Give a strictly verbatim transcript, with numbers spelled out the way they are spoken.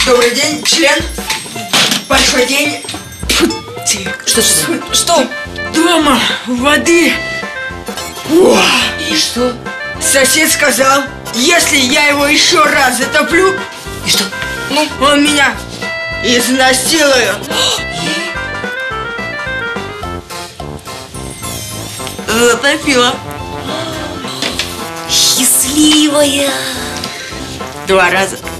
Добрый день, член. Большой день. Что, что? Что? Дома воды. О! И что? Сосед сказал, если я его еще раз затоплю, И что? ну, он меня изнасилует. Затопила. Счастливая. Два раза.